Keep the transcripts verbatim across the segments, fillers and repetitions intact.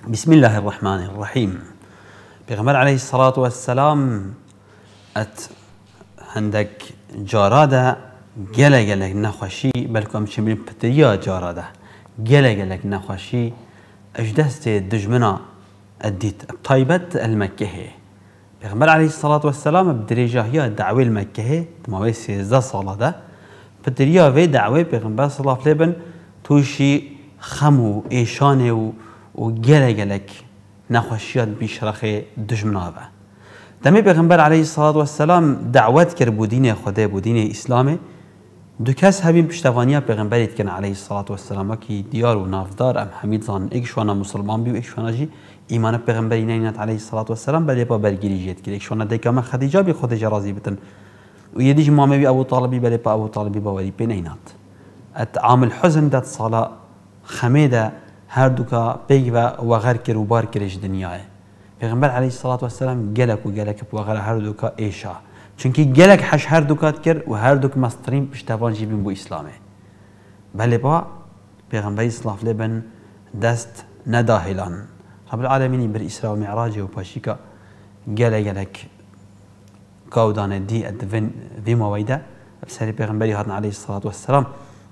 بسم الله الرحمن الرحيم. پیغمبر عليه الصلاة والسلام ات هندك جاراده گله گله نخوشی بلکه هم چه میریم پتریا جاراده گله گله نخوشی اجدست دجمنا اديت طيبت المكه. پیغمبر عليه الصلاة والسلام بدرجه هي دعوه المكه تماوي سيزده ساله ده پتریا و دعوه پیغمبر صلی الله علیه و توشی خمو ایشانه و و گله گلک نخوشیات بیشرخ دجمنا به دمی پیغمبر علیه الصلاة والسلام دعوت کرد بودین خدا بودین اسلام دو کس هبین پشتوانی پیغمبریت کن علیه الصلاة والسلام که دیار و نافدار ام حمید زان ایکشوانا مسلمان بی و ایکشوانا جی ایمان پیغمبری نینات علیه الصلاة والسلام بلی با برگیری جید کرد ایکشوانا دیکام خدیجه بی خودش راضی بتن و یدیج مامه بی ابو طالبی بلی با ابو طالبی باوری پی نینات ات عام الحزن دات صلاة خمیده هر دوکا پیگ و غر کر و بار کرش دنیاه پیغمبر علیه الصلاة والسلام گلک و گلک و غر هر دوکا ایشا چونکی گلک حش هر دوکات کرد و هر دوک مسترین پشتوان جیبین بو اسلامه بله با پیغمبر صلی الله علیه بن دست نداهلان رب العالمین بر اسراء و معراج و پاشیکا گله گلک کاودان دی ادوین وی مویده بسری پیغمبری هاتن علیه الصلاة والسلام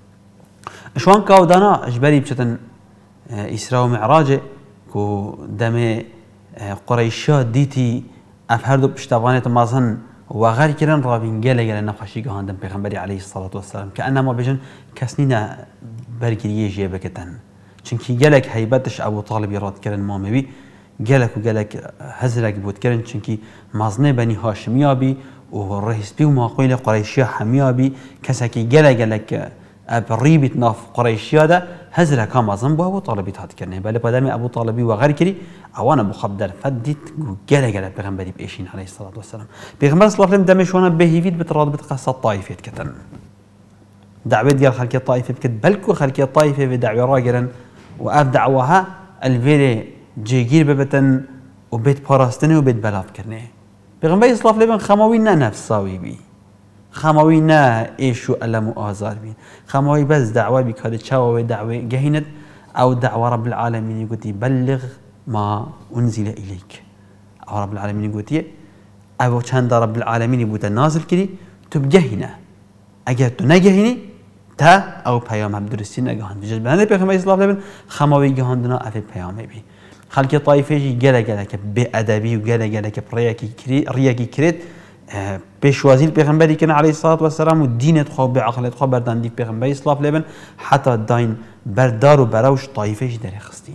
شوان کاودانا اجبری بچتن اسراء و معراج کو دم قریشا دیتی اف هر دو پشتوانت مازن و غیر کردن رابین گله گله نخوشی گهاندن پیغمبری علیه الصلاة والسلام که انما بجن کسی نه برگریه جیه بکتن چونکی گلک هیبتش ابو طالب یراد کردن ماموی گلک و گلک هزرک بود کردن چونکی مازنه بنی هاشمی بی و رئیس بی و ماقویل قریشی همی بی کسی که گله گلک ابریبت ناف قریشی ده هزرک هم مازن با ابو طالبی تاد کردن بله پدام ابو طالبی و غیر کردی اوانا مخبدر فدیت گله گله پیغمبری بیشین علیه الصلاة والسلام پیغمبر صلی الله علیه و آله دمشونا بهیوید بتراد بتقصد طایفیت کتن دعوه دیگر خلق طایفه بکت بلکو خلق طایفه و دعوه راگرن و اف دعوها الویل جیگیر ببتن و بیت پاراستنه و بیت بلاف کرنه پیغمبر صلی الله علیه و آله خماوی نه نفساوی بی خماوی نه ایشو علم و آزار بین خماوی بس دعوه بکاده چاوه و دعوه گهیند او دعوه رب العالمین یگوتی بلغ ما انزل الیک او رب العالمین یگوتی او چند رب العالمین بوده نازل کردی تو بگهینه اگر تو نگهینی تا او پیام هم درستی نگهاند بجز بنده پیغمبر صلی الله علیه و آله خماوی گهاندنا اف پیامه بی خلق طایفه جی گله گله که به ادبی و گله گله که ریاکی کرد پیشوازی پیغمبری کنه علیه الصلاة والسلام و دینت خواب به عقلت خواب بردن دی پیغمبری صلی الله علیه و آله حتی داین بردار و براوش طایفه جی در خستین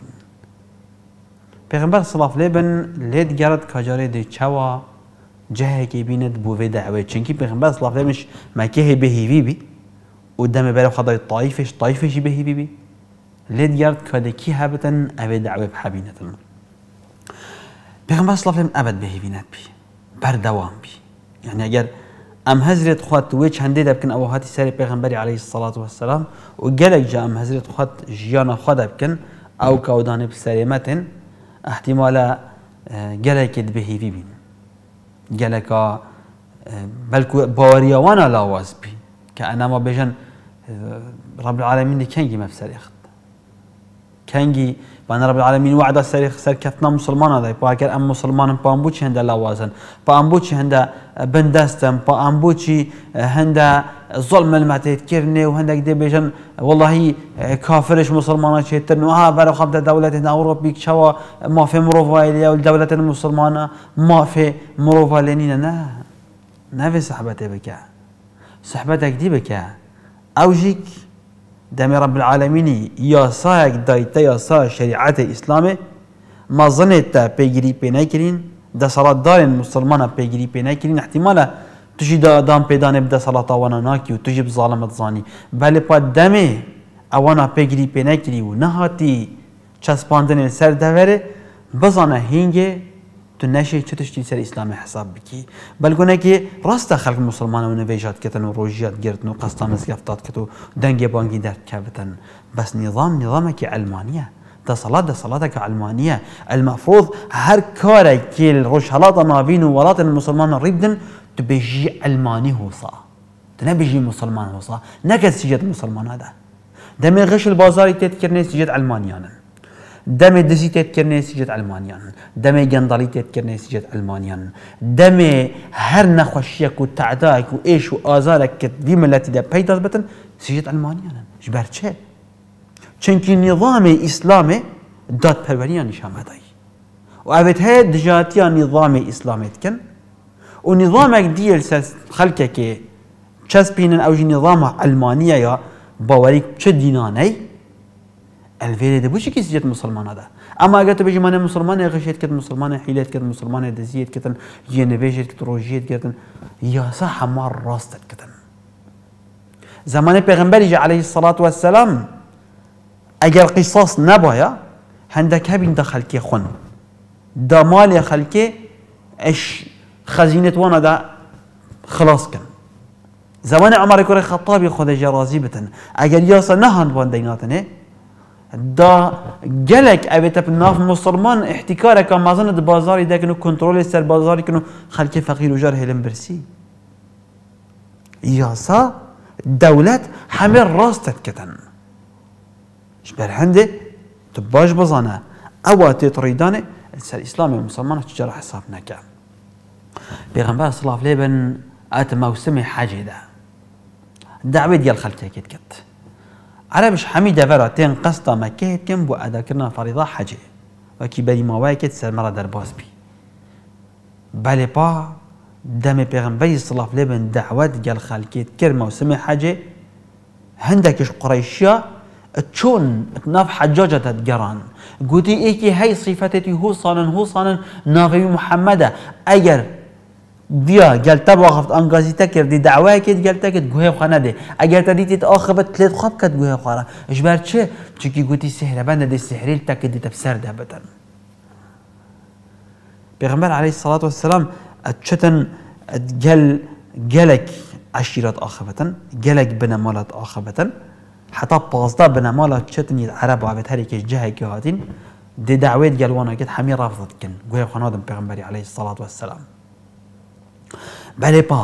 پیغمبر صلی الله علیه و آله لید گرد کجاره دی چوا جه کی بیند بوی دعوه چنکی پیغمبر صلی الله علیه و آله مکه بهیوی بی و دم برای خدای طایفش طایفشی بهیوی بی لید گرد کده کی هبتن او دعوه بحبینتن پیغمبر صلی الله علیه و آله ابد بهیوینت بی بردوام بی يعني اگر ام هزرت خوات ويش هنديد بكن او هاتي سري پیغمبري عليه الصلاة والسلام وقالك جا ام هزرت خوات جيانا خوات بكن او كودان بسريمتن احتمالا قالك دبهي في بين قالك بلكو باوريا وانا لاواز بي كأنما بيجن رب العالمين كنجي ما في سريخت كنجي بنا رب العالمين وعد سر سر كفنا مسلمان هذا باكر ام مسلمان بامبوچ هندا لوازن بامبوچ هندا بندستم بامبوچ هندا ظلم المعتيد كرني وهندا دي بيجن والله كافرش مسلمان شيتن وها برا خبط دولة اوروبي شوا ما في مروفايليا والدولة المسلمانة ما في مروفالينينا نا ما في صحبتي بك صحبتك دي بك اوجيك دم رب العالمين يا صايق دايتا يا صا شريعة الإسلام ما ظنت بيجري بيناكرين ده صلاة دار المسلمان بيجري بيناكرين احتمالا تجي دام بيدان بدا صلاة وانا ناكي وتجي بظالمة ظاني بل بعد دمي اوانا بيجري بيناكري ونهاتي چسباندن السر دوره بزانا هنگه تو نشی چطورش تی سر اسلام حساب بکی بلکه که راست خلق مسلمان و نویجات کتن و روجیات گرتن و قصدان مزگفتات کتو دنگ بانگی درد کبتن بس نظام نظامك علمانية ده صلاة ده صلاتك علمانية المفروض هر كاري كيل روشالات نابين ولات المسلمان ريبدن تبيجي علماني هوصا تنبيجي مسلمان هوصا نكد سجد مسلمان هذا دمي غش البازار تذكرني سجد علمانيانا دم دزی تذكرني سجت علمانيان دم جندالي تذكرني سجت علمانيان دم هر نخوشيك وتعداك وإيش وآزارك في ملتي ده بيداز بتن سجت علمانيان جبر چه چونكي نظام إسلامي داد پروريان نشان مداي وأبد هاي دجاتيا نظام إسلامي تكن ونظامك ديال خلقك چسبينن أو جي نظام علمانية يا باوريك چه ديناني الفيري ده بوشي كي سجت مسلمان هذا اما اگر تو بيجي مانه مسلمان غشيت كت مسلمان حيلت كت مسلمان دزيت كتن ينبيجت كت روجيت كتن يا صح مار راست كتن زمان پیغمبر عليه الصلاة والسلام اگر قصاص نبايا هندك هبين دخل كي خن دا مال خلكي اش خزينة وانا دا خلاص كن زمان عمر كوري خطابي خود جرازي بتن اگر ياسا نهان بان ديناتنه دا جلك أبيت بناف مسلمان احتكارك مازن د بازاري ده كنو كنترول سر بازاري كنو خلك فقير وجار هلم برسي ياسا دولت حمل راستت كتن شبر هنده تباش بزانه اواتي تريدانه السر الاسلامي المسلمان تجار حساب نكا بيغنبار صلى الله عليه وسلم ات موسم حاجه ده دعوه ديال خلك كت كت عربش حميدة فرا تين قصة مكة كم بو أدا كرنا فريضة حاجة وكي بري مواكد سر مرة درباس بي بالي با دم پیغمبر صلى الله عليه وسلم دعوت قال خالكيت كر موسم حاجة هندكش قريشيا تشون تناف حجاجة تتقران قوتي ايكي هاي صفتتي هو صانن هو صانن نافي محمد اگر دیا گل تبا خفت انگازی تکر دی دعوه کد گل تکد گوه خانه ده اگر تا دیتید آخبت تلید خواب کد گوه خاره اش بر چه چونکی گوتی سحره بند دی سحریل تکد دی تبسر ده بتن پیغمبر علیه الصلاة والسلام اتشتن گل گلک عشیرات آخبتن گلک بنمالات آخبتن حتی پازده بنمالات چتن ید عرب عبد هری که جهه که هاتین دی دعوه گل وانا کد همی رافضت کن گوه خانه دم پیغمبر علیه الصلاة والسلام بله با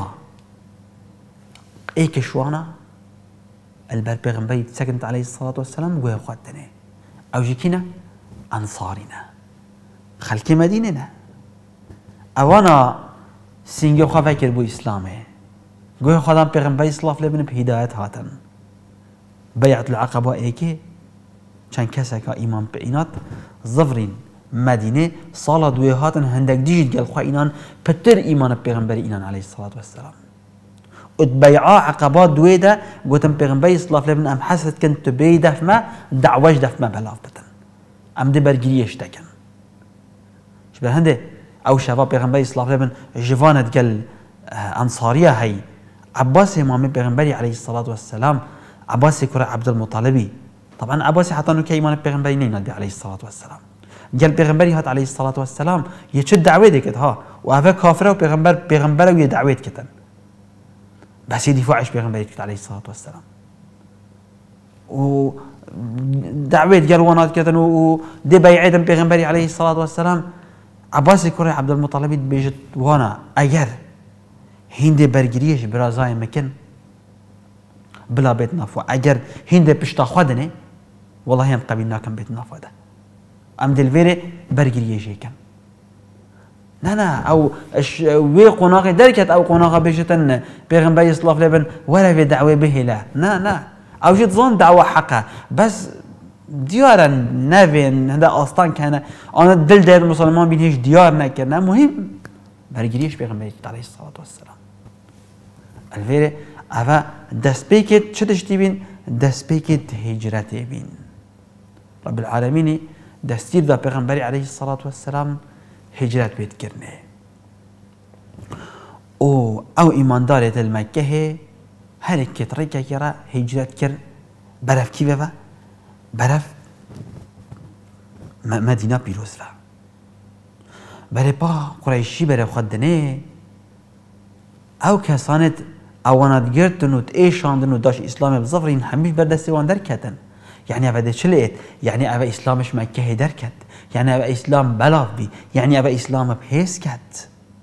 ايك شوانا البر پیغمبر سكنت عليه الصلاة والسلام قوي خدتني او جيكينا انصارنا خلق مديننا اوانا سينجو خفاكر بو اسلامي قوي خدام پیغمبر صلى الله عليه وسلم بهداية هاتن بيعت العقبة ايكي چند كسكا ايمان بإينات ظفرين مدينة صالة دوي هاتن هندك ديجت قال خوا إنان بتر إيمان بيغمبر إنان عليه الصلاة والسلام اتبيعا عقبات دوي ده قوتن بيغمبر صلى الله عليه وسلم أم حسد كنت تبي دفما دعوش دفما بلاف بتن أم دي برقريش دكن شبه هنده أو شباب بيغمبر صلى الله عليه وسلم جوانت قال أنصارية هاي عباس إمام بيغمبر عليه الصلاة والسلام عباس كرة عبد المطالبي طبعا عباس حتى إنه كإيمان بيغمبر إنان عليه الصلاة والسلام قال پیغمبری هات عليه الصلاة والسلام یه چه دعوه دکت ها و اوه کافره و پیغمبر پیغمبر و یه دعوه کتن بس یه دفاعش پیغمبری کت عليه الصلاة والسلام و دعوه قال وانات کتن و دی بیعیدن پیغمبری عليه الصلاة والسلام عباس کره عبد المطلب بیجت وانا اگر هند برگریش برازای مکن بلا بیت نافو اگر هند پشتا خودنه والله هم قبیل ناکن بیت نافو ده ام دلویره برگریه شیکن نه نه او وی قناقی درکت او قناقه بشتن پیغمبر صلی الله علیه و ولا في دعوه به لا نه نه او جد ظن دعوه حقه بس ديارا نافين هذا اصلا كان انا دل دير المسلمان بين هيش ديار نكرنا مهم برگریش پیغمبر عليه الصلاه والسلام الفيره افا دسبيكت چتشتي بين دسبيكت هجرت بين رب العالمين دستير دا پیغمبر عليه الصلاة والسلام هجرت بيت كرنه او او ايمان دارت المكة هر كتريكا كرا هجرت كر برف كي بفا برف مدينة بيروزفا بري با قريشي بري خدنه او كسانت اوانات گرتن و تايشاندن و داش اسلام بظفرين هميش بردستي وان دركتن يعني أبدا شليت يعني أبا إسلامش مكة دركت يعني أبا إسلام بلاف بي يعني أبا إسلام بهيس كت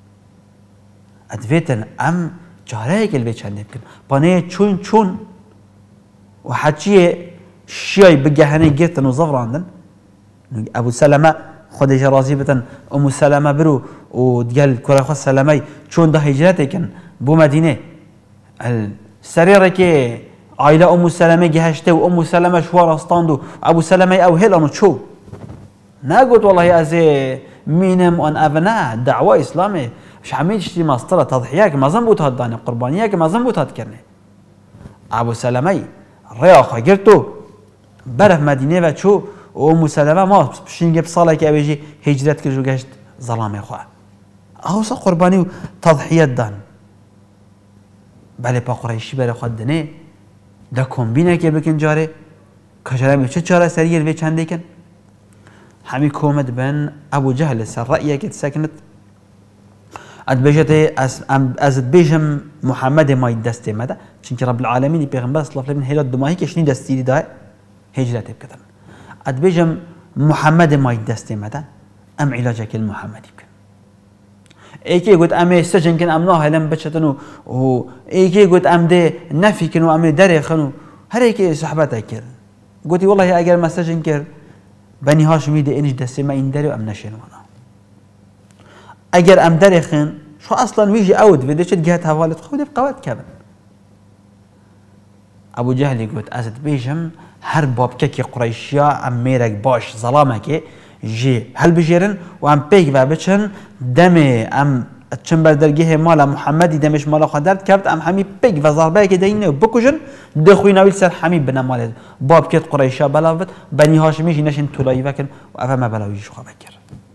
أدفيتن أم جاريك البيت شان يمكن بانيه چون چون وحكي شيء بجهني جيتن وظفر عندن ابو سلمه خودش راضی بتن ام سلمه برو و دیگل کره خود سلمه چون ده هجرت کن بو مدینه السريره که عائله ام سلمه گهشته و ام سلمه شوار استاند و ابو سلمه او هلانو چو نقول والله از مینم آن ابناء دعوه اسلامه مش حميد شتي ماسطره تضحياك ما زنبوت هاداني قربانياك ما زنبوت هاد كرني ابو سلمي رياخ قرتو برف مدينه و چو ام سلمه ما بشين بصاله كي بيجي هجرت كجو گشت ظلام خو اوسا قرباني و تضحيات دان بله با قريشي بره خود دنه دا كومبينه كي بكن جاره كجرامي چه چاره سرير و چنده كن همي كومد بن ابو جهل سر رأيه كي سكنت اد بجته از از بيجم محمد ما دسته مده چونك رب العالمين پیغمبر صلی الله علیه و آله هلال دماهی کشنی دستی دا هجرت بکدن اد بيجم محمد ما دسته مده ام علاج کل محمدی بکن ایکی گفت ام سجن کن ام نه لم بچتن و ایکی گفت ام ده نفی کن و ام در خنو هر ایکی صحبت کرد گفتی والله اگر ما سجن کرد بني هاشمي ده انج دسته ما این در ام نشین وانا اگر ام در خن شو اصلا ويجي اود في دشت جهه حوالت خود بقوات كبن ابو جهل يقول اسد بيجم هر باب كي قريشيا ام ميرك باش ظلامك جي هل بجيرن وام بيك بابچن دمي ام تشمبر درجه مال محمد دمش مال خدرت كبت ام حمي بيك وضربه كدين بكوجن دخوينا ويل سر حمي بنا مال باب كي قريشيا بلاوت بني هاشمي نشن تولاي وكن وافا ما بلاوي شو بكر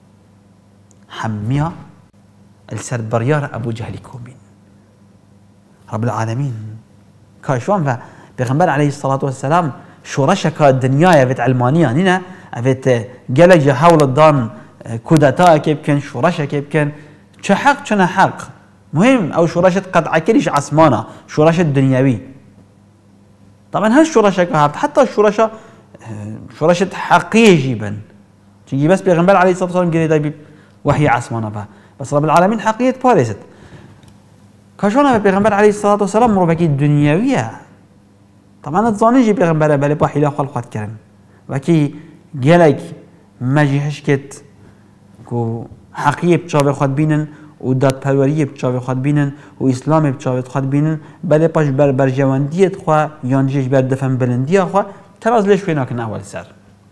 حميها السر بريار ابو جهل كومين رب العالمين كاشوان ف پیغمبر عليه الصلاه والسلام شورشك الدنيا بت علمانيه هنا بت جلج حول الدان كودتا كيف كان شورشك كيف كان حق شنو حق مهم او شورشه قطع كلش عسمانه شورشه الدنيوي طبعا هالشورشك حتى الشورشه شورشه حقيقيه جيبا تجي بس پیغمبر عليه الصلاه والسلام قال وحي عسمانه بها بس رب العالمين حقيقة باريست كاشونا بيغمبر عليه الصلاة والسلام مربكي الدنيوية طبعا تظانيجي بيغمبر بالي بوحي لا خلقات كرن وكي جالك مجيحش كت كو حقيقة بتشابه خود بينن وداد پروریه بچاوی خود بینن و اسلام بچاوی خود بینن بله پاش بر برجواندیت خوا یانجیش بر دفن بلندی خوا تراز ليش فينا كنا اول سر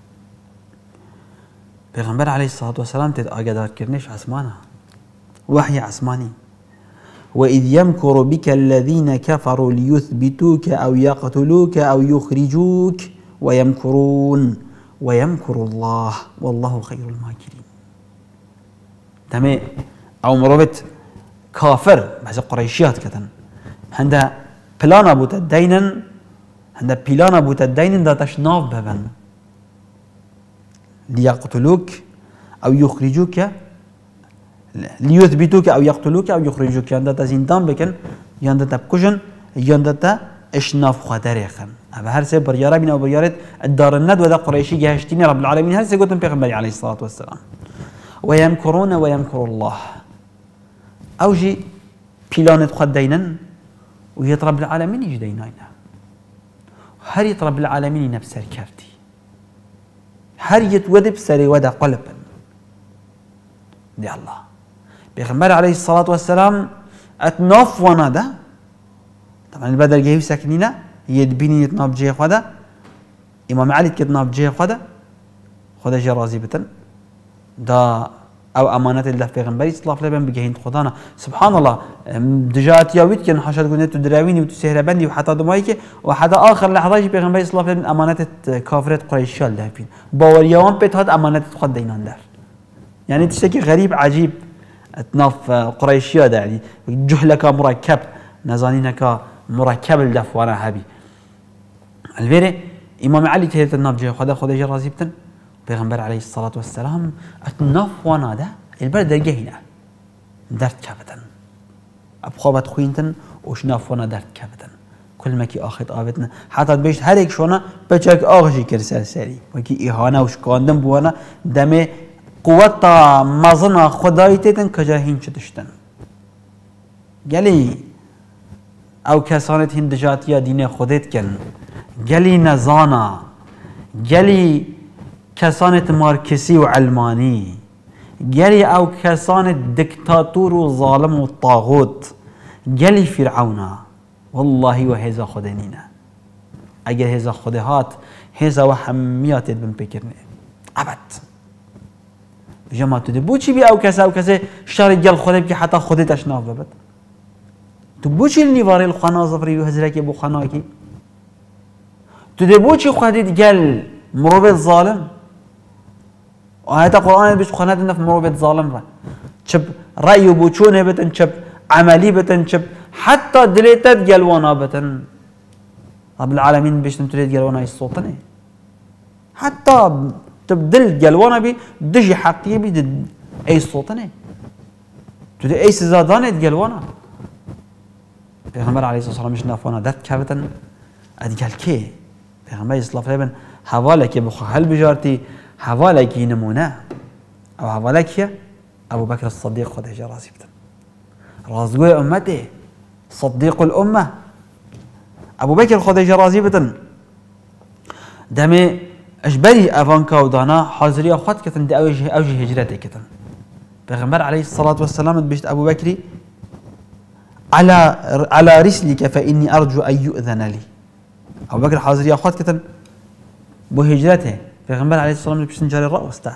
پیغمبر علیه الصلاة والسلام تد آگادار کرنش عثمانه وحي عثماني وإذ يمكر بك الذين كفروا ليثبتوك أو يقتلوك أو يخرجوك ويمكرون ويمكر الله والله خير الماكرين تمام أو مروبت كافر بس قريشيات كتن هندا بلانا بوت الدينن هندا بلانا بوت الدينن دا تشناف ببن ليقتلوك أو يخرجوك ليثبتوك أو يقتلوك أو يخرجوك ياندا تزندان بكن ياندا تبكشن ياندا تا اشناف خدريخن أبا هر سي بريارة بنا وبريارة الدار الند ودا قريشي جهشتيني رب العالمين هر سي قلتم بيغمبري عليه الصلاة والسلام ويمكرون ويمكر الله أوجي بلانت خد دينن ويت رب العالمين يجي ديناينا هر يت رب العالمين نفس الكرتي هر يتودب سري ودا قلبا دي الله بيغمبر عليه الصلاة والسلام اتناف ونادا طبعا البدر جاي ساكنينه يدبيني يتناف جي خدا امام علي كتناف جي خدا خدا جي راضي بتن دا او امانات الله بيغمبري صلى الله عليه وسلم بجهين خدانا سبحان الله دجات ياويت كان حشد قنيت دراويني وتسهربني وحتى دمايك وحتى اخر لحظه بيغمبري صلى الله عليه وسلم امانات كافرت قريش الله فين باوريوان بيت هاد امانات خد دينان دار يعني تشتكي غريب عجيب اتناف قريشيا يعني جهلك مركب نزانينك مركب الدفوانا هبي الفيري امام علي تهيت الناف جي خدا خدا جي راضي بتن پیغمبر عليه الصلاة والسلام اتناف وانا ده البلد درجه هنا درد كابتن ابخابت خوينتن وشناف وانا درد كابتن كل ما كي اخذ آبتنا حتى بيشت هر یک شونا بچك آغشي كرسال سري وكي اهانه وشكاندن بوانا دمه قوتا مزنا خدای تیتن کجا هین چدشتن گلی او کسانت هین دجاتی دین خودت کن گلی نزانا گلی كسانة ماركسي وعلماني قالي أو كسانة دكتاتور وظالم والطاغوت قالي فرعون والله وهذا خدنينا اگر هذا خدهات هذا وحميات بن بكرني أبد جماعة تدبو چی بی او کسا او کسا شر گل خوده بکی حتی خودت ناف ببد تو بو چی النواره الخانا زفری و هزرکی بو خانا کی تو دبو چی خودت گل مروبت ظالم آیت قرآن بیش خانه دنف مروبت ظالم را چب رأی بو چونه بتن چب عملی بتن چب حتی دلیتت گلوانا بتن رب العالمین بیش تريد گلوانا السلطنه حتی تبدل جلوانا بي دجي حقيقي بي دد اي سلطنه تدي اي سزادانه جلوانا پیغمبر علیه الصلاه والسلام مش نافونا دت كابتن ادقال كي پیغمبر اسلام لبن حوالك بخو هل بجارتي حوالك نمونه او حوالك ابو بكر الصديق خده جراسي بتن رازقوي امته صديق الامه ابو بكر خده جراسي بتن دمي اجبري افانكا ودانا حاضرية خد كتن دي اوجه اوجه هجرتي كتن پیغمبر عليه الصلاة والسلام بيشت ابو بكر على على رسلك فاني ارجو ان يؤذن لي ابو بكر حاضرية خد كتن بو هجرته پیغمبر عليه الصلاة والسلام بيشت نجاري الرأس تا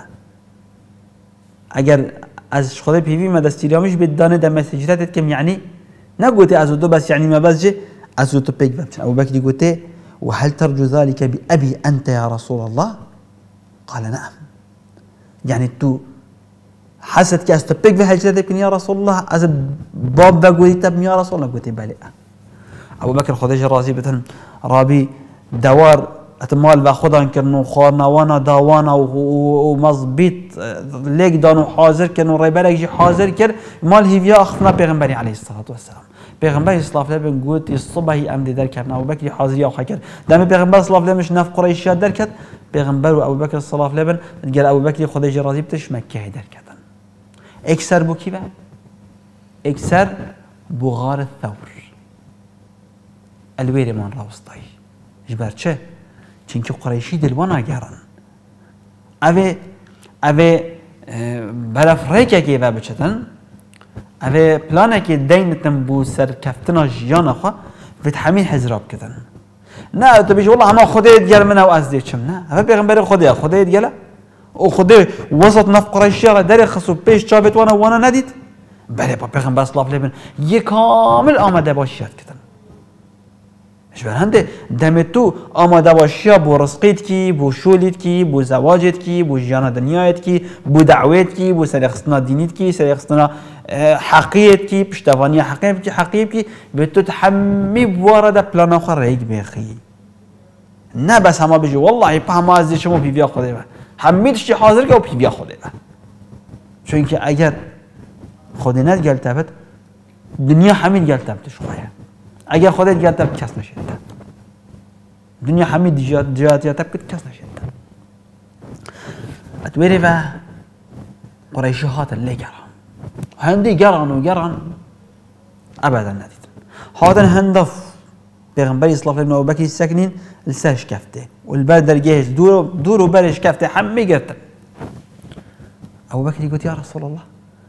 اگر از خده بيفي ما دستيريامش بدانه دمس هجرتت كم يعني نقوتي ازو دو بس يعني ما بس جي ازو تو بيك بمشن ابو بكر قوتي وهل ترجو ذلك بأبي أنت يا رسول الله؟ قال نعم يعني تو حست كأستبك في هجرتك يا رسول الله از باب بقولي تب يا رسول الله قلت بلى أبو بكر خديجة رازي بتن رابي دوار اتمال باخدان كنو خارنا وانا داوانا ومزبيط ليك دانو حاضر كنو ريبالك جي حاضر كر مال هيفيا أخفنا بيغنبري عليه الصلاة والسلام پیغمبر اسلام لبن گوت الصبح امد در کردن ابو بکر حاضری آخر کرد دم پیغمبر اسلام لبنش نف قریشیات در کرد پیغمبر و ابو بکر اسلام لبن قال ابو بکر خدای راضی بتش مکه در کردن اکثر بو کی با اکثر بو غار الثور الویر من راوستای جبر چه چونکه قریشی دلوانا گرن اوه اوه برافریکه که و بچتن اوه پلانه که دینتن بو سر کفتنا جیان خوا وید همین حضراب کدن نه تو بیش والله همه خودت گل منه و از دیچم نه اوه پیغمبر خودیا خودت گله او خودی وسط نف قریشی را در خصو پیش چابت وانا وانا ندید بله با پیغمبر صلی الله علیه و یک کامل آمده باشیت کدن اش برهنده دم تو آماده باشی بو رزقیت کی بو شولیت کی بو زواجت کی بو جیان دنیایت کی بو دعوت کی بو سرخصنا دینیت کی سرخصنا حقیقت کی پشتوانی حقیقت کی حقیقت کی به تو تحمی وارد پلان آخر ریگ بخی نه بس همه بجی والله په همه از شما پی بیا خوده با همیتش چی حاضر که و پی بیا خوده با چون که اگر خوده ند گل تبت دنیا همین گل تبتش خواهی اگر خودت گل تب کس نشد دنیا همین دیجاتیا تب کس نشد اتویری و قریشی هات اللي گران هندي قرن وقرن ابدا نديد هذا هندف پیغمبر اسلام ابن ابو بكر الساكنين لساش كفته والبدر جهز دور دور وبلش كفته حمي قرت ابو بكر يقول يا رسول الله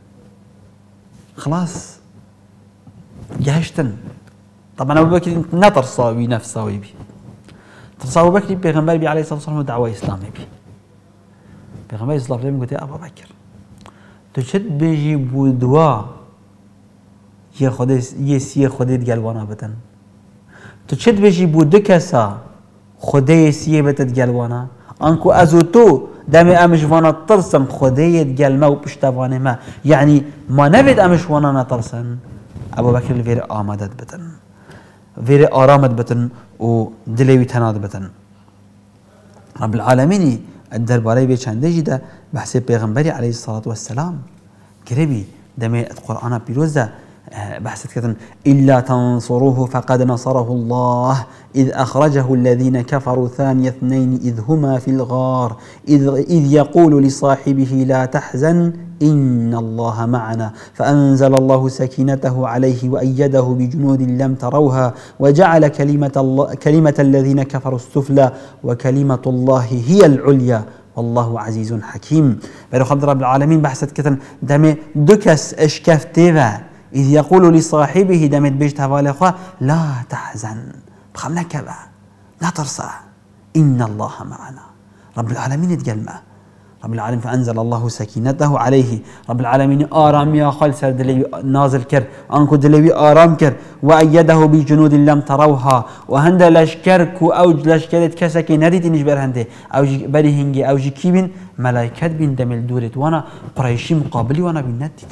خلاص جهشتن طبعا ابو بكر نطر صاوي نفس صاوي بي تصاوي ابو بكر پیغمبر بي عليه الصلاه والسلام دعوه اسلامي بي پیغمبر اسلام يقول يا ابو بكر تو چت بيجي بودوا يا خديس يسي خديت قلبانا بتن تو چت بيجي بود كسا خديس يبتت قلبانا انكو ازوتو دم امشوانا ترسم خديت قلما وبشتوانه ما يعني ما نبيد امشوانا ترسن ابو بكر الفير آمدت بتن فير آرامت بتن ودلوي تناد بتن رب العالمين الدرباري بي چنده جدا بحث پیغمبری علیه الصلاة والسلام قريبي دمي القرآن بيروزة بحثت كتن إلا تنصروه فقد نصره الله إذ أخرجه الذين كفروا ثاني اثنين إذ هما في الغار إذ, إذ يقول لصاحبه لا تحزن إن الله معنا فأنزل الله سكينته عليه وأيده بجنود لم تروها وجعل كلمة, الله كلمة الذين كفروا السفلى وكلمة الله هي العليا والله عزيز حكيم. برو خلد رب العالمين بحثت كتن دم دكس اشكفته و إذ يقول لصاحبه دمت بيجت هوالي أخوة لا تحزن بخم نكبه لا ترصع إن الله معنا. رب العالمين يتقال معه رب العالمين فأنزل الله سكينته عليه. رب العالمين آرام يا خال سر دلوي نازل كر أنكو دلوي آرام كر وأيده بجنود لم تروها وهند لشكرك أو لشكرت كسكي نديت نجبر هنده أو بري هنجي أو جي كيبين ملايكات بين دمل دورت وانا قريشي مقابلي وانا بين نديت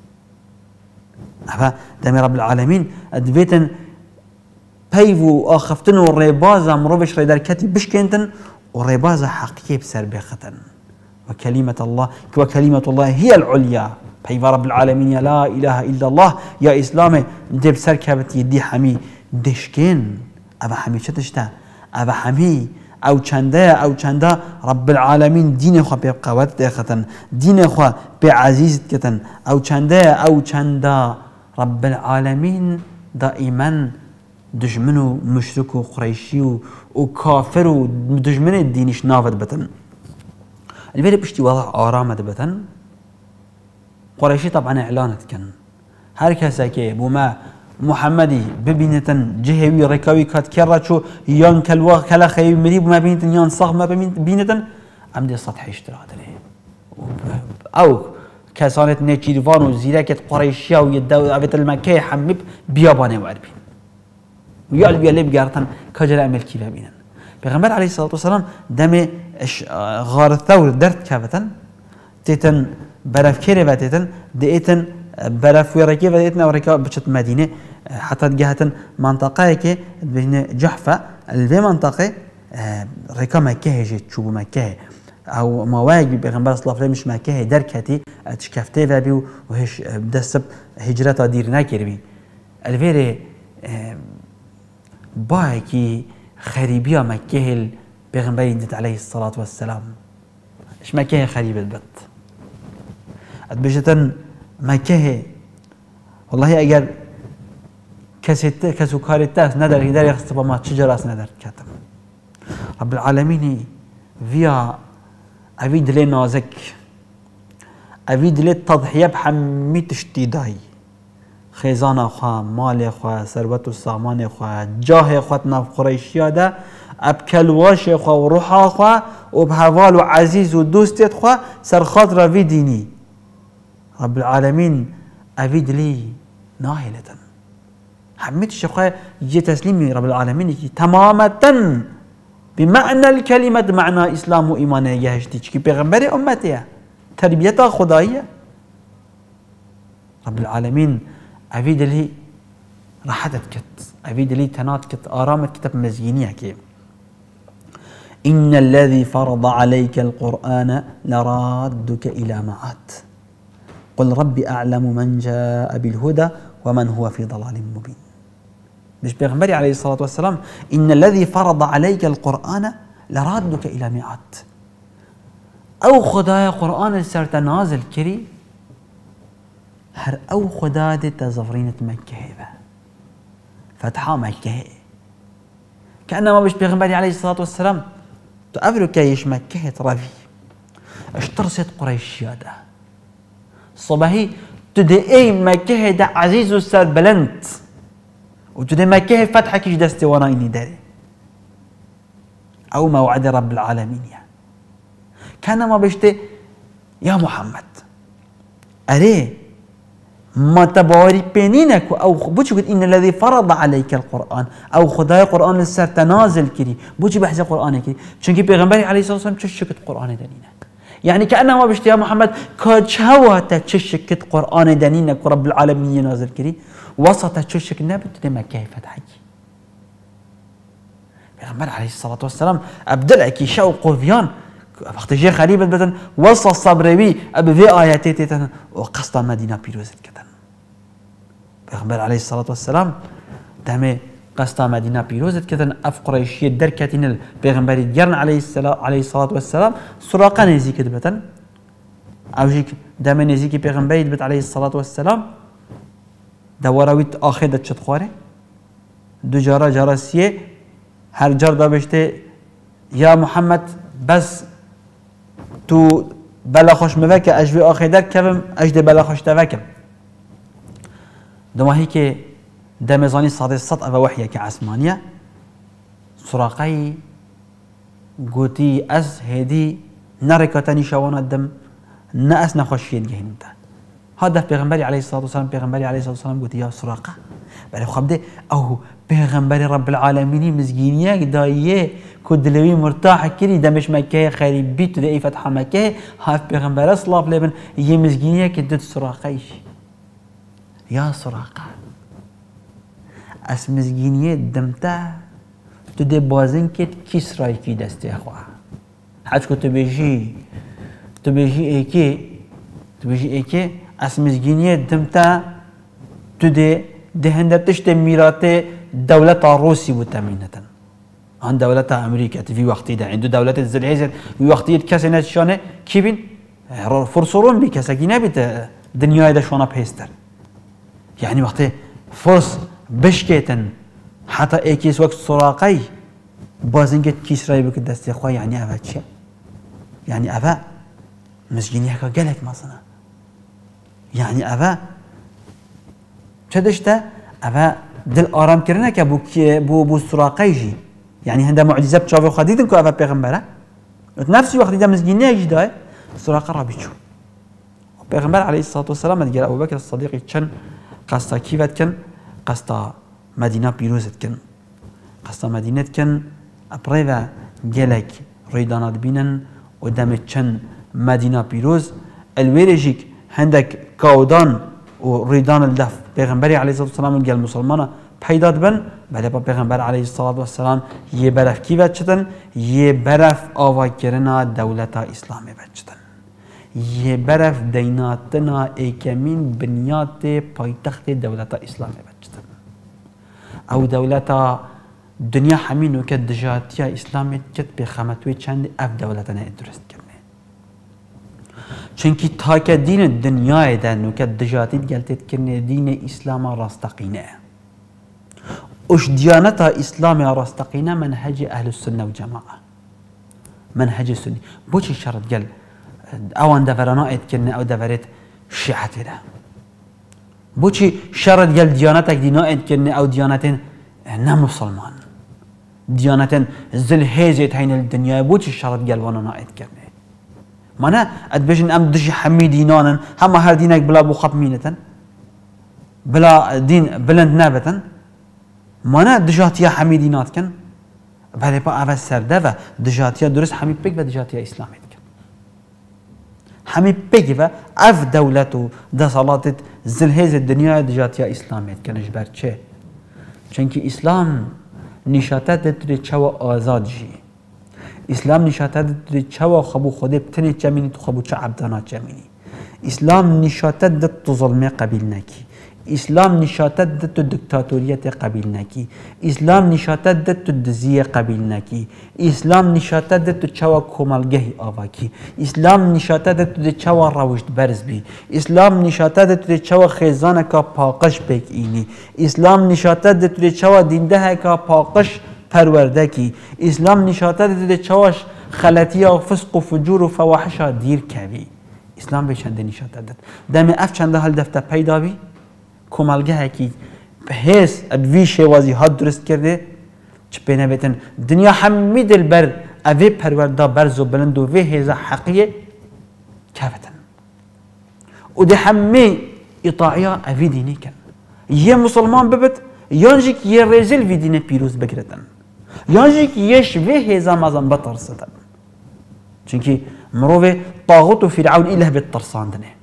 أبا دم رب العالمين أدبيتن بيفو آخفتن والريبازة مروبش ريدار كاتي بشكنتن والريبازة حقيقية بسر بيختن وكلمة الله وكلمة الله هي العليا. بيفا رب العالمين يا لا إله إلا الله يا إسلامي دي بسر كابت يدي حمي دشكين أبا حمي شتشتا أبا حمي أو چنده أو چنده رب العالمين دين خوا بقوات ديختن دين خوا بعزيز كتن أو چنده أو چنده رب العالمين دائما دجمنو مشركو قريشيو وكافرو دجمن الدينش نافد بتن البيري بشتي وضع آرامد بتن قريشي طبعا اعلانت كان هر كسا كي بوما محمدي ببينتن جهوي ركاوي كات كراتشو يان كالوا كلا خيب مريب ما بينتن يان صاغ ما بينتن عمدي سطح اشترى عليه او كسانت نيتشيرفان وزيراكت قريشيا ويداو عبت المكي حمب بياباني وعربين ويال بيالي بقارتن كجل عمل كيف بينن. پیغمبر عليه الصلاة والسلام دم غار الثور درت كافتن تيتن برف كيري باتيتن ديتن برف ويركي باتيتن وركا بشت مدينة حتى جهتن منطقة كي بين جحفة الفي منطقة ركا مكة جت شو مكة أو مواجب پیغمبر صلى الله عليه وسلم مش مكة دركتي تشكفته فبيو وهش بدسب هجرة دير ناكربي الفيري بايكي خريبيا مكة البيغمبر يدت عليه الصلاة والسلام إيش مكة خريب البت أتبجتن مكة والله أجر كسيت كسكر التاس ندر يدار يخطب ما تشجراس ندر كاتم رب العالمين فيا أبيد لي نازك أبيد لي تضحية بحمي تشتيداي خزانة خوا مال خوا ثروت السامان خوا جاه خواتنا قريشيا ده ابكلواش خوا وروحا خوا وبهوال وعزيز ودوستيت خوا سر خاطر في ديني رب العالمين افيد لي ناهلة حميت الشقاء يجي تسليمي رب العالمين تماما بمعنى الكلمة معنى اسلام وايمان يهشتي كي پیغمبر امتي تربيتها خدائية رب العالمين أفيد لي راحتت كت أفيد لي تنات كت آرامت كتب مزينية كي إن الذي فرض عليك القرآن لرادك إلى معاد قل ربي أعلم من جاء بالهدى ومن هو في ضلال مبين. مش بيغمبري عليه الصلاة والسلام إن الذي فرض عليك القرآن لرادك إلى معاد أو خدايا قرآن السرت نازل كري هر او خدا دي تزفرينة مكة با فتحة مكة كأنما بيش بيغنبري عليه الصلاة والسلام تقابلوا كيش مكة رفي اشترست قريش يادا صباحي تدي اي مكة دا عزيز السر بلنت وتدي مكة فتحة كيش دستي وانا اني داري او موعد رب العالمين يعني كأنما بيشتي يا محمد أريه ما تباري بينينك أو بوجي قلت إن الذي فرض عليك القرآن أو خداي قرآن السر تنازل كري بوجي بحث القرآن كري شنكي بيغنبري عليه الصلاة والسلام تشكت قرآن دنينك يعني كأنه ما بيشتي يا محمد كجهوة تشكت قرآن دنينك ورب العالمين نازل كري وسط تشكت نبت لما كيف فتحك بيغنبري عليه الصلاة والسلام أبدلك شوق وفيان وقت جي خريبة بدن وصل الصبري أبي في آياتي تتن وقصد مدينة بيروزت كتن بيغمبر عليه الصلاة والسلام دمي قصد مدينة بيروزت كتن أف قريشية دركتين البيغمبر يجرن عليه الصلاة عليه الصلاة والسلام سراقا نزي كتبتن أو جيك دمي نزي كي بيغمبر يدبت عليه الصلاة والسلام دوراويت آخر دتشت خواره دو جارة جارسية هر جار دا بشته يا محمد بس تو بلا خوش موکه اجوی آخیدر کبم اجد بلا خوش توکم دماهی که دمزانی صادق صد او وحیه که عثمانیه سراقی گوتی از هدی نرکاتنی شوانا دم نه از نخوشید گهینم تا هدف پیغمبری علیه الصلاة والسلام پیغمبری علیه الصلاة والسلام گوتی یا سراقه بله خب ده او پیغمبری رب العالمینی مزگینیه دایه کدلوی مرتاح کری دمش مکه خیلی بیت ده ای فتح مکه هاف پیغمبر اصلاف لبن یه مزگینیه که دد سراقیش یا سراقه از مزگینیه دمتا تو ده بازن کت کس رای کی دسته خواه حج که تو بیشی تو بیشی ایکی تو بیشی ایکی از مزگینیه دمتا تو ده دهندتش ده میرات دولت روسی بود تمینتن آن دولت امریکا في وقتی ده عنده دولت الزلعيزة في وقتی کسی نشانه کی بین فرسورون بی کسی کی نبید دنیای ده شونا پیستر یعنی وقتی فرس بشکتن حتی ایکیس وقت سراقی بازنگت کیس رای بکد دستی خواه یعنی اوه چیه؟ یعنی اوه مزگینی که گلک مثلا یعنی اوه چه دشته؟ اوه دل آرام کرنه که بو بو سراقی جی يعني هندا معجزة بتشافي خديدن كو أفا بيغمبرة نفس الوقت دا مزجينية يجدها سراقة رابيتشو بيغمبر عليه الصلاة والسلام قال أبو بكر الصديق كان قصة كيفت كان قصة مدينة بيروزت كان قصة مدينة كان أبريفا جالك ريدانات بينن ودامت كان مدينة بيروز الويرجيك عندك كاودان وريدان الدف بيغمبر عليه الصلاة والسلام قال مسلمانة پیداد بن بعد با پیغمبر علیه الصلاة والسلام یه برف کی بچتن یه برف آوا کرنا دولت اسلامی بچتن یه برف دیناتنا ایکمین بنیاد پایتخت دولت اسلامی بچتن او دولت دنیا همینو که دجاتی اسلامی کت به خمتوی چند اف دولتنا درست کرنه چونکی تا که دین دنیای دنو که دجاتی گلتت کرنه دین اسلام راستقینه وش ديانتها إسلامي راستقينا منهج أهل السنة والجماعة منهج السني بوش الشرط قال أو أن دفرنا كنا أو دفرت شيعتنا بوش شرط قال ديانتك دينا كنا أو ديانتين نا مسلمان ديانتين زل هيزت هين الدنيا بوش الشرط قال وانا نائد كنا مانا أدبجن أم دش حمي دينانا هم هر دينك بلا بخط مينة بلا دين بلند نابة مانا دجاتيا حميدينات كن بعد با اول سرده و دجاتيا درست حمي بيك و دجاتيا اسلامي كن حمي بيك و اف دولتو ده صلاتت زلهيز الدنيا دجاتيا اسلامي كن اجبر چه چونكي اسلام نشاتت دتري چوا آزاد جي اسلام نشاتت دتري چوا خبو خوده بتني چميني تو خبو چه عبدانا چميني اسلام نشاتت دت ظلمه قبيل نكي اسلام نشاتت دت دکتاتوریت قبیل نکی اسلام نشاتت دت دزیه قبیل نکی اسلام نشاتت دت چوا کومالگهی آواکی اسلام نشاتت دت چوا روشت برز بی اسلام نشاتت دت چوا خیزان کا پاقش بک اینی اسلام نشاتت دت چوا دینده کا پاقش پرورده کی اسلام نشاتت دت چواش خلطی و فسق و فجور و فواحش دیر کوی اسلام به چند نشاتت دت دم اف چند حال دفته پیدا بی کومالگه کی به حس ادوی شوازی ها درست کرده چه بینه بیتن دنیا همی دل بر اوی پرورده برز و بلند و وی هزا حقیه کفتن و ده همی اطاعیا اوی دینی کن یه مسلمان ببت یانجی که یه رزل وی دین پیروز بگردن یانجی که یه شوی هزا مازن بترسدن چونکه مروه طاغوت و فرعون ایله بترساندنه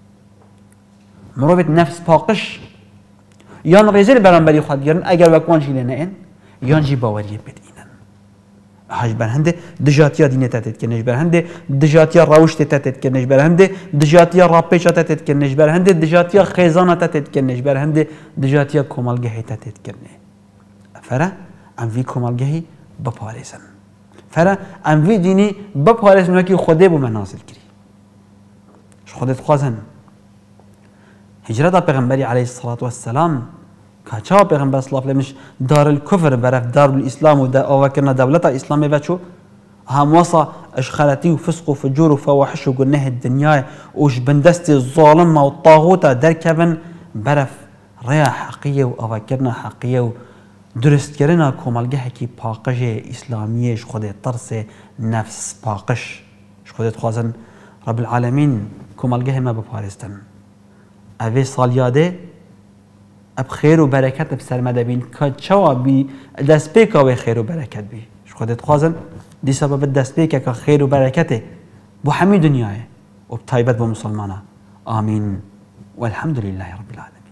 مروبت نفس پاقش یان رزل برانبری خود گرن اگر وکوانجی لنه این یانجی باوریه بد اینن هاش برهنده دجاتیا دینه تاتت کنش برهنده دجاتیا روشت تاتت کنش برهنده دجاتیا راپیچ تاتت کنش برهنده دجاتیا خیزان تاتت کنش برهنده دجاتیا کومالگهی تاتت کنه فرا ام وی کومالگهی بپارسن فرا ام وی دینی بپارسن که خوده بو منازل کری خودت خوازن هجرة پیغمبری علیه الصلاة والسلام كاچا پیغمبر صلی الله علیه دار الكفر برف دار الاسلام و آوا کرنا دولت اسلامی بچو هم وصى اشخلتي وفسق وفجور وفواحش وقلناه الدنيا وش بندستي الظالمة والطاغوتة دركبن برف ريا حقية وأفكرنا حقية درست كرنا كومالجه كي باقش إسلامية شخود طرس نفس باقش شخود خوازن رب العالمين كومالجه ما بفارستن أبي صالياده اب خير وبركات بسرمده بين كتشوا بي دست بيكا و خير وبركات بي شخود خوازن دي سبب دست بيكا كخير وبركته بو حمي دنياه وبطيبت بمسلمانه آمين والحمد لله رب العالمين.